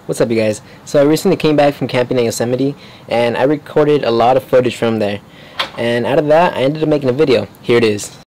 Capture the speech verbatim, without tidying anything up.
What's up, you guys? So I recently came back from camping in Yosemite, and I recorded a lot of footage from there, and out of that I ended up making a video. Here it is.